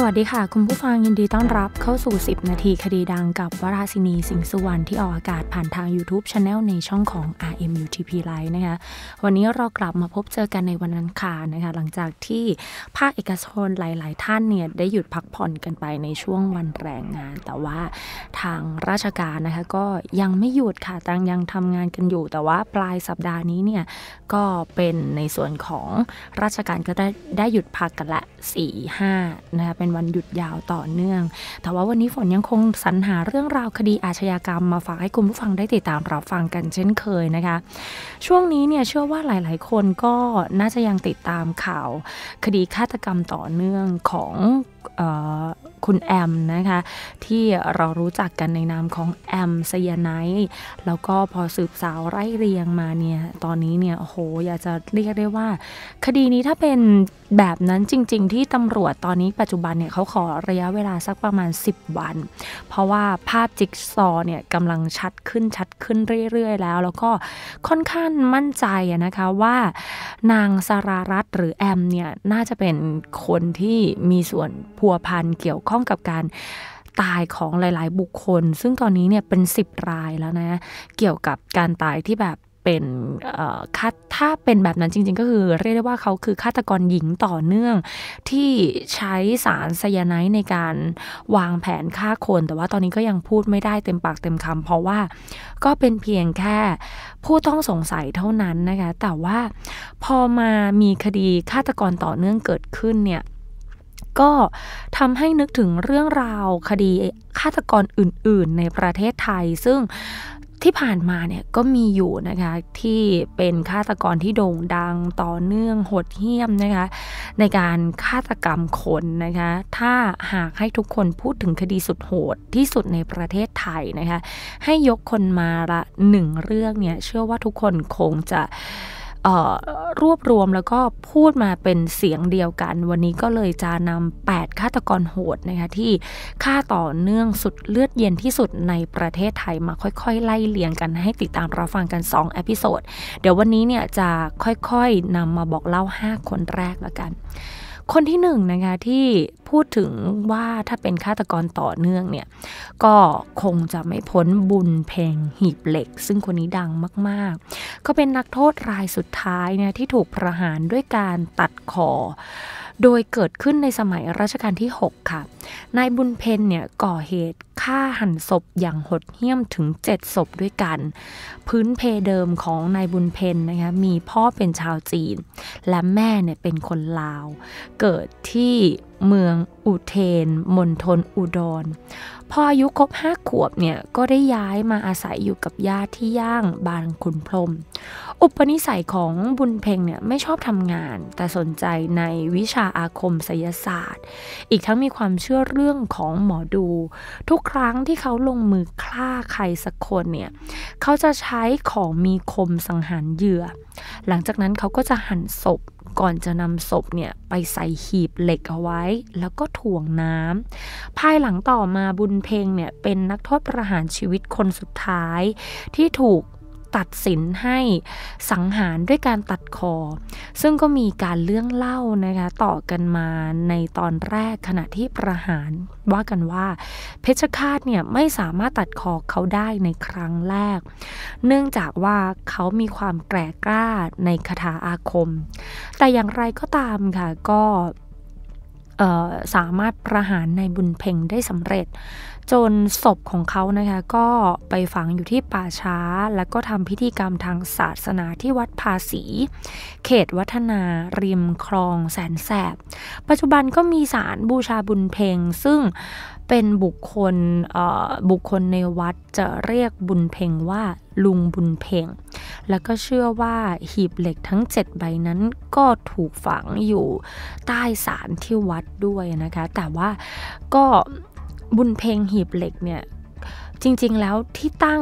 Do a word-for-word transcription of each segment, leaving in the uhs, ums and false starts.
วัสดีค่ะคุณผู้ฟังยินดีต้อนรับเข้าสู่สิบนาทีคดีดังกับวราศินีสิงห์สุวรรณที่ออกอากาศผ่านทาง YouTube Channel ในช่องของ อาร์ เอ็ม ยู ที พี Live นะคะวันนี้เรากลับมาพบเจอกันในวันอังคารนะคะหลังจากที่ภาคเอกชนหลายๆท่านเนี่ยได้หยุดพักผ่อนกันไปในช่วงวันแรงงานแต่ว่าทางราชการนะคะก็ยังไม่หยุดค่ะต่างยังทำงานกันอยู่แต่ว่าปลายสัปดาห์นี้เนี่ยก็เป็นในส่วนของราชการก็ได้ได้หยุดพักกันละ สี่ ห้า นะคะเป็นวันหยุดยาวต่อเนื่องแต่ว่าวันนี้ฝนยังคงสรรหาเรื่องราวคดีอาชญากรรมมาฝากให้คุณผู้ฟังได้ติดตามรับฟังกันเช่นเคยนะคะช่วงนี้เนี่ยเชื่อว่าหลายๆคนก็น่าจะยังติดตามข่าวคดีฆาตกรรมต่อเนื่องของเอ่อคุณแอมนะคะที่เรารู้จักกันในนามของแอมไซยาไนด์แล้วก็พอสืบสาวไล่เรียงมาเนี่ยตอนนี้เนี่ยโอ้โหอยากจะเรียกได้ว่าคดีนี้ถ้าเป็นแบบนั้นจริงๆที่ตำรวจตอนนี้ปัจจุบันเนี่ยเขาขอระยะเวลาสักประมาณสิบวันเพราะว่าภาพจิ๊กซอว์เนี่ยกำลังชัดขึ้นชัดขึ้นเรื่อยๆแล้วแล้วก็ค่อนข้างมั่นใจนะคะว่านางสรารัตน์หรือแอมเนี่ยน่าจะเป็นคนที่มีส่วนพัวพันเกี่ยวข้องกับการตายของหลายๆบุคคลซึ่งตอนนี้เนี่ยเป็นสิบรายแล้วนะเกี่ยวกับการตายที่แบบเป็นฆาตถ้าเป็นแบบนั้นจริงๆก็คือเรียกได้ว่าเขาคือฆาตกรหญิงต่อเนื่องที่ใช้สารไซยาไนด์ในการวางแผนฆ่าคนแต่ว่าตอนนี้ก็ยังพูดไม่ได้เต็มปากเต็มคำเพราะว่าก็เป็นเพียงแค่ผู้ต้องสงสัยเท่านั้นนะคะแต่ว่าพอมามีคดีฆาตกรต่อเนื่องเกิดขึ้นเนี่ยก็ทำให้นึกถึงเรื่องราวคดีฆาตกรอื่นๆในประเทศไทยซึ่งที่ผ่านมาเนี่ยก็มีอยู่นะคะที่เป็นฆาตกรที่โด่งดังต่อเนื่องโหดเหี้ยมนะคะในการฆาตกรรมคนนะคะถ้าหากให้ทุกคนพูดถึงคดีสุดโหดที่สุดในประเทศไทยนะคะให้ยกคนมาละหนึ่งเรื่องเนี่ยเชื่อว่าทุกคนคงจะรวบรวมแล้วก็พูดมาเป็นเสียงเดียวกันวันนี้ก็เลยจะนำแปดฆาตกรโหดนะคะที่ฆ่าต่อเนื่องสุดเลือดเย็นที่สุดในประเทศไทยมาค่อยๆไล่เลียงกันให้ติดตามรับฟังกันสองเอพิโซดเดี๋ยววันนี้เนี่ยจะค่อยๆนำมาบอกเล่าห้าคนแรกแล้วกันคนที่หนึ่งนะคะที่พูดถึงว่าถ้าเป็นฆาตกรต่อเนื่องเนี่ยก็คงจะไม่พ้นบุญเพ็งหีบเหล็กซึ่งคนนี้ดังมากๆก็เป็นนักโทษรายสุดท้ายเนี่ยที่ถูกประหารด้วยการตัดคอโดยเกิดขึ้นในสมัยรัชกาลที่หกค่ะนายบุญเพ็ญเนี่ยก่อเหตุฆ่าหันศพอย่างโหดเหี้ยมถึงเจ็ดศพด้วยกันพื้นเพเดิมของนายบุญเพ็ญนะคะมีพ่อเป็นชาวจีนและแม่เนี่ยเป็นคนลาวเกิดที่เมืองอุเทนมณฑลอุดรพออายุครบห้าขวบเนี่ยก็ได้ย้ายมาอาศัยอยู่กับญาติที่ย่างบางขุนพรหมอุปนิสัยของบุญเพ็งเนี่ยไม่ชอบทำงานแต่สนใจในวิชาอาคมไสยศาสตร์อีกทั้งมีความเชื่อเรื่องของหมอดูทุกครั้งที่เขาลงมือฆ่าใครสักคนเนี่ยเขาจะใช้ของมีคมสังหารเหยื่อหลังจากนั้นเขาก็จะหั่นศพก่อนจะนำศพเนี่ยไปใส่หีบเหล็กเอาไว้แล้วก็ถ่วงน้ำภายหลังต่อมาบุญเพ็งเนี่ยเป็นนักโทษประหารชีวิตคนสุดท้ายที่ถูกตัดสินให้สังหารด้วยการตัดคอซึ่งก็มีการเรื่องเล่านะคะต่อกันมาในตอนแรกขณะที่ประหารว่ากันว่าเพชฌฆาตเนี่ยไม่สามารถตัดคอเขาได้ในครั้งแรกเนื่องจากว่าเขามีความแกร่กล้าในคาถาอาคมแต่อย่างไรก็ตามค่ะก็สามารถประหารนายบุญเพ็งได้สำเร็จจนศพของเขานะคะก็ไปฝังอยู่ที่ป่าช้าแล้วก็ทำพิธีกรรมทางศาสนาที่วัดภาษีเขตวัฒนาริมคลองแสนแสบปัจจุบันก็มีศาลบูชาบุญเพ็งซึ่งเป็นบุคคลบุคคลในวัดจะเรียกบุญเพ็งว่าลุงบุญเพ็งแล้วก็เชื่อว่าหีบเหล็กทั้งเจ็ดใบนั้นก็ถูกฝังอยู่ใต้ศาลที่วัดด้วยนะคะแต่ว่าก็บุญเพ็งหีบเหล็กเนี่ยจริงๆแล้วที่ตั้งเนี่ย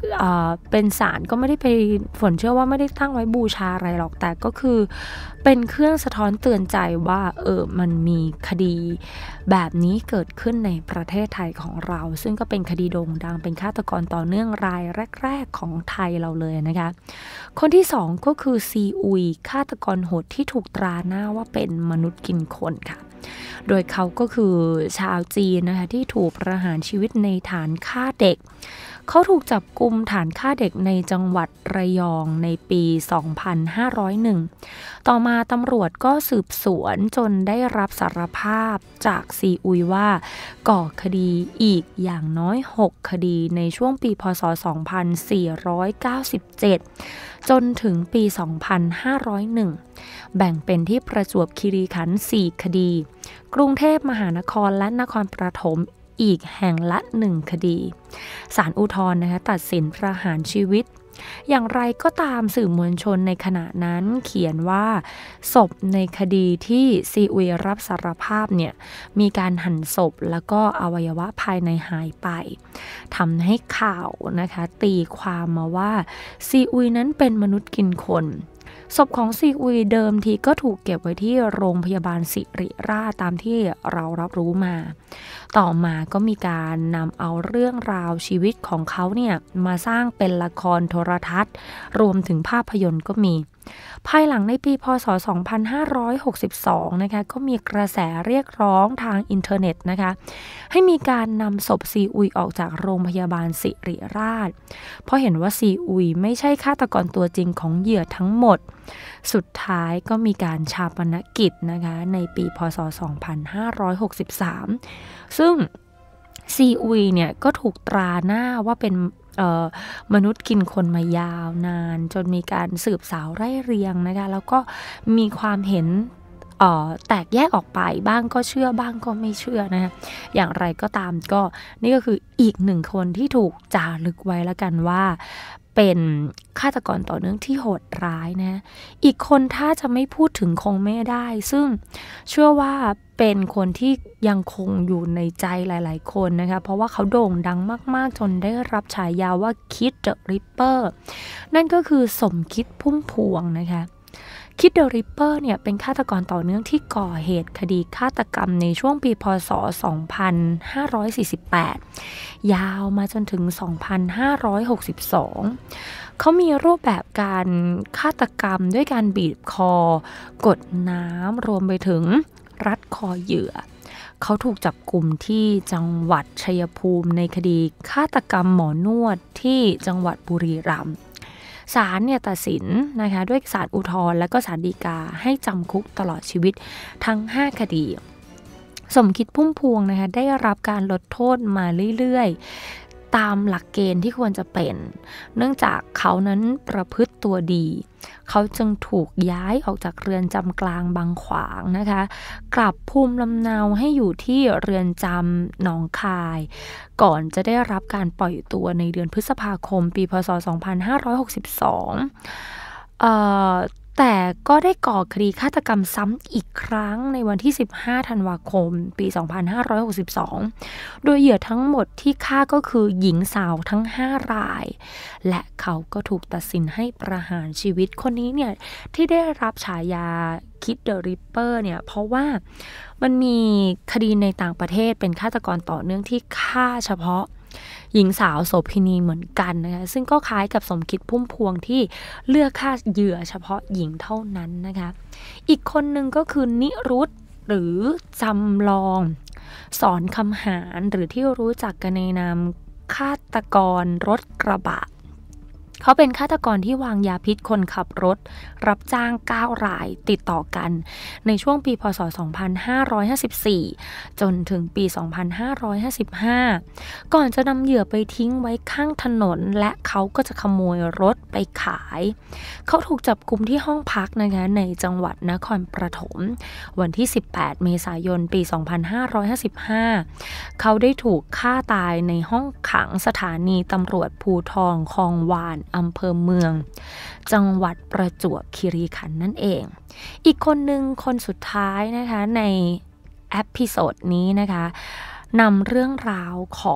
เอ่อเป็นศาลก็ไม่ได้ไปฝนเชื่อว่าไม่ได้ตั้งไว้บูชาอะไรหรอกแต่ก็คือเป็นเครื่องสะท้อนเตือนใจว่าเออมันมีคดีแบบนี้เกิดขึ้นในประเทศไทยของเราซึ่งก็เป็นคดีโด่งดังเป็นฆาตกรต่อเนื่องรายแรกๆของไทยเราเลยนะคะคนที่สองก็คือซีอุยฆาตกรโหดที่ถูกตราหน้าว่าเป็นมนุษย์กินคนค่ะโดยเขาก็คือชาวจีนนะคะที่ถูกประหารชีวิตในฐานฆ่าเด็กเขาถูกจับกุมฐานฆ่าเด็กในจังหวัดระยองในปี สองพันห้าร้อยเอ็ด ต่อมาตำรวจก็สืบสวนจนได้รับสารภาพจากซีอุยว่าก่อคดีอีกอย่างน้อยหกคดีในช่วงปีพ.ศ. สองพันสี่ร้อยเก้าสิบเจ็ดจนถึงปี สองพันห้าร้อยเอ็ด แบ่งเป็นที่ประจวบคีรีขันธ์สี่คดีกรุงเทพมหานครและนครปฐมอีกแห่งละหนึ่งคดีศาลอุทธรณ์นะคะตัดสินประหารชีวิตอย่างไรก็ตามสื่อมวลชนในขณะนั้นเขียนว่าศพในคดีที่ซีอุยรับสารภาพเนี่ยมีการหั่นศพแล้วก็อวัยวะภายในหายไปทำให้ข่าวนะคะตีความมาว่าซีอุยนั้นเป็นมนุษย์กินคนศพของซีอุยเดิมทีก็ถูกเก็บไว้ที่โรงพยาบาลศิริราชตามที่เรารับรู้มาต่อมาก็มีการนำเอาเรื่องราวชีวิตของเขาเนี่ยมาสร้างเป็นละครโทรทัศน์รวมถึงภาพยนตร์ก็มีภายหลังในปีพ.ศ. สองพันห้าร้อยหกสิบสองนะคะก็มีกระแสเรียกร้องทางอินเทอร์เน็ตนะคะให้มีการนำศพซีอุยออกจากโรงพยาบาลศิริราชเพราะเห็นว่าซีอุยไม่ใช่ฆาตกรตัวจริงของเหยื่อทั้งหมดสุดท้ายก็มีการชาปนกิจนะคะในปีพ.ศ. สองพันห้าร้อยหกสิบสามซึ่งซีอุยเนี่ยก็ถูกตราหน้าว่าเป็นมนุษย์กินคนมายาวนานจนมีการสืบสาวไล่เรียงนะคะแล้วก็มีความเห็นแตกแยกออกไปบ้างก็เชื่อบ้างก็ไม่เชื่อนะคะอย่างไรก็ตามก็นี่ก็คืออีกหนึ่งคนที่ถูกจารึกไว้แล้วกันว่าเป็นฆาตกรต่อเนื่องที่โหดร้ายนะอีกคนถ้าจะไม่พูดถึงคงไม่ได้ซึ่งเชื่อว่าเป็นคนที่ยังคงอยู่ในใจหลายๆคนนะคะเพราะว่าเขาโด่งดังมากๆจนได้รับฉายาว่าคิดเดอะริปเปอร์นั่นก็คือสมคิดพุ่มพวงนะคะคิดเดอะริปเปอร์เนี่ยเป็นฆาตกรต่อเนื่องที่ก่อเหตุคดีฆาตกรรมในช่วงปีพ.ศ. สองพันห้าร้อยสี่สิบแปดยาวมาจนถึง สองพันห้าร้อยหกสิบสองเขามีรูปแบบการฆาตกรรมด้วยการบีบคอกดน้ำรวมไปถึงรัดคอเหยื่อเขาถูกจับกุมที่จังหวัดชัยภูมิในคดีฆาตกรรมหมอนวดที่จังหวัดบุรีรัมย์ศาลเนี่ยตัดสินนะคะด้วยศาลอุทธรณ์และก็ศาลฎีกาให้จำคุกตลอดชีวิตทั้งห้าคดีสมคิดพุ่มพวงนะคะได้รับการลดโทษมาเรื่อยๆตามหลักเกณฑ์ที่ควรจะเป็นเนื่องจากเขานั้นประพฤติตัวดีเขาจึงถูกย้ายออกจากเรือนจำกลางบางขวางนะคะกลับภูมิลำเนาให้อยู่ที่เรือนจำหนองคายก่อนจะได้รับการปล่อยตัวในเดือนพฤษภาคมปีพ.ศ. สองพันห้าร้อยหกสิบสองเอ่อแต่ก็ได้ก่อคดีฆาตกรรมซ้ำอีกครั้งในวันที่สิบห้าธันวาคมปีสองพันห้าร้อยหกสิบสองโดยเหยื่อทั้งหมดที่ฆ่าก็คือหญิงสาวทั้งห้ารายและเขาก็ถูกตัดสินให้ประหารชีวิตคนนี้เนี่ยที่ได้รับฉายาคิดเดอะริปเปอร์เนี่ยเพราะว่ามันมีคดีในต่างประเทศเป็นฆาตกรต่อเนื่องที่ฆ่าเฉพาะหญิงสาวโสเภณีเหมือนกันนะคะซึ่งก็คล้ายกับสมคิดพุ่มพวงที่เลือกฆ่าเหยื่อเฉพาะหญิงเท่านั้นนะคะอีกคนหนึ่งก็คือนิรุตหรือจำลองสอนคำหารหรือที่รู้จักกันในนามฆาตกรรถกระบะเขาเป็นฆาตกรที่วางยาพิษคนขับรถรับจ้างเก้ารายติดต่อกันในช่วงปีพ.ศ. สองพันห้าร้อยห้าสิบสี่จนถึงปี สองพันห้าร้อยห้าสิบห้าก่อนจะนำเหยื่อไปทิ้งไว้ข้างถนนและเขาก็จะขโมยรถไปขายเขาถูกจับกุมที่ห้องพักนะคะในจังหวัดนครปฐมวันที่สิบแปดเมษายนปี สองพันห้าร้อยห้าสิบห้าเขาได้ถูกฆ่าตายในห้องขังสถานีตำรวจภูธรคลองวานอำเภอเมืองจังหวัดประจวบคีรีขันธ์นั่นเองอีกคนหนึ่งคนสุดท้ายนะคะในเอพิโซดนี้นะคะนำเรื่องราวของ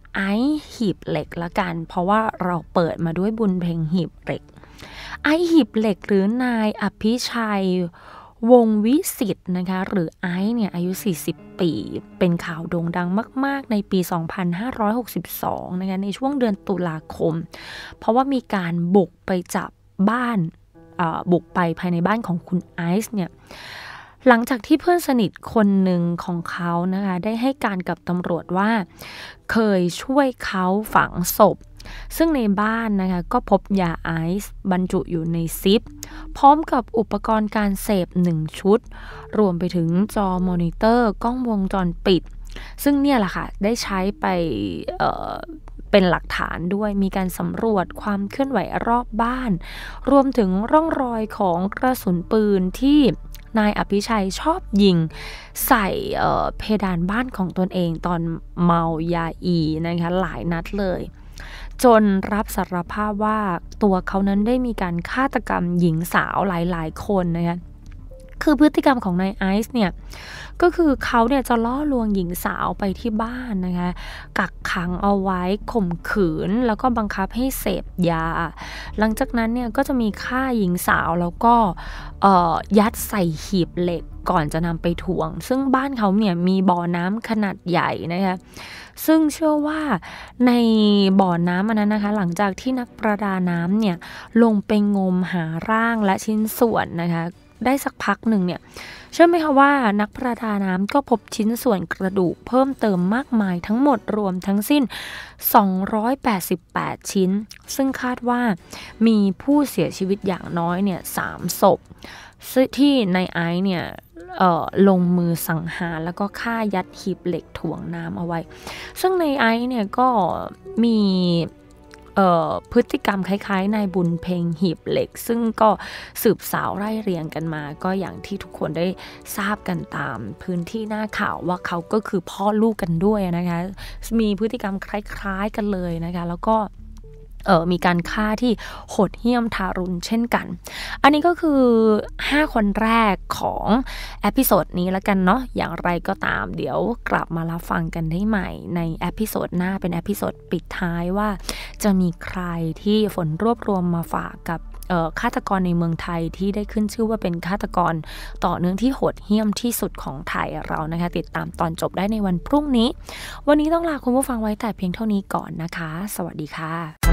ไอซ์หีบเหล็กละกันเพราะว่าเราเปิดมาด้วยบุญเพลงหีบเหล็กไอซ์หีบเหล็กหรือนายอภิชัยวงศ์วิสิทธิ์นะคะหรือไอซ์เนี่ยอายุสี่สิบปีเป็นข่าวโด่งดังมากๆในปีสองพันห้าร้อยหกสิบสองนะคะในช่วงเดือนตุลาคมเพราะว่ามีการบุกไปจับบ้านบุกไปภายในบ้านของคุณไอซ์เนี่ยหลังจากที่เพื่อนสนิทคนหนึ่งของเขานะคะได้ให้การกับตำรวจว่าเคยช่วยเขาฝังศพซึ่งในบ้านนะคะก็พบยาไอซ์บรรจุอยู่ในซิปพร้อมกับอุปกรณ์การเสพหนึ่งชุดรวมไปถึงจอมอนิเตอร์กล้องวงจรปิดซึ่งเนี่ยแหละค่ะได้ใช้ไปเอ่อเป็นหลักฐานด้วยมีการสำรวจความเคลื่อนไหวรอบบ้านรวมถึงร่องรอยของกระสุนปืนที่นายอภิชัยชอบยิงใส่เพดานบ้านของตนเองตอนเมายาอีนะคะหลายนัดเลยจนรับสารภาพว่าตัวเขานั้นได้มีการฆาตกรรมหญิงสาวหลายๆคนนะคะคือพฤติกรรมของนายไอซ์เนี่ยก็คือเขาเนี่ยจะล่อลวงหญิงสาวไปที่บ้านนะคะกักขังเอาไว้ข่มขืนแล้วก็บังคับให้เสพยาหลังจากนั้นเนี่ยก็จะมีฆ่าหญิงสาวแล้วก็ยัดใส่หีบเหล็กก่อนจะนำไปถ่วงซึ่งบ้านเขาเนี่ยมีบ่อน้ำขนาดใหญ่นะคะซึ่งเชื่อว่าในบ่อน้ำอันนั้นนะคะหลังจากที่นักประดาน้ำเนี่ยลงไปงมหาร่างและชิ้นส่วนนะคะได้สักพักหนึ่งเนี่ยเชื่อไหมคะว่านักประดาน้ำก็พบชิ้นส่วนกระดูกเพิ่มเติมมากมายทั้งหมดรวมทั้งสิ้นสองร้อยแปดสิบแปดชิ้นซึ่งคาดว่ามีผู้เสียชีวิตอย่างน้อยเนี่ยสามศพที่ในไอซ์เนี่ยลงมือสังหารแล้วก็ฆ่ายัดหีบเหล็กถ่วงน้ำเอาไว้ซึ่งในไอซ์เนี่ยก็มีพฤติกรรมคล้ายๆนายบุญเพลงหีบเหล็กซึ่งก็สืบสาวไล่เรียงกันมาก็อย่างที่ทุกคนได้ทราบกันตามพื้นที่หน้าข่าวว่าเขาก็คือพ่อลูกกันด้วยนะคะมีพฤติกรรมคล้ายๆกันเลยนะคะแล้วก็เอ่อมีการฆ่าที่โหดเหี้ยมทารุณเช่นกันอันนี้ก็คือห้าคนแรกของเอพิโซดนี้แล้วกันเนาะอย่างไรก็ตามเดี๋ยวกลับมารับฟังกันได้ใหม่ในเอพิโซดหน้าเป็นเอพิโซดปิดท้ายว่าจะมีใครที่ฝนรวบรวมมาฝากกับฆาตกรในเมืองไทยที่ได้ขึ้นชื่อว่าเป็นฆาตกรต่อเนื่องที่โหดเหี้ยมที่สุดของไทยเรานะคะติดตามตอนจบได้ในวันพรุ่งนี้วันนี้ต้องลาคุณผู้ฟังไว้แต่เพียงเท่านี้ก่อนนะคะสวัสดีค่ะ